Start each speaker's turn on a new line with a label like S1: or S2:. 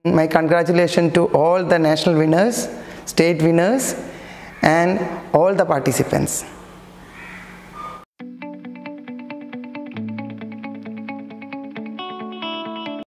S1: My congratulations to all the national winners, state winners and all the participants.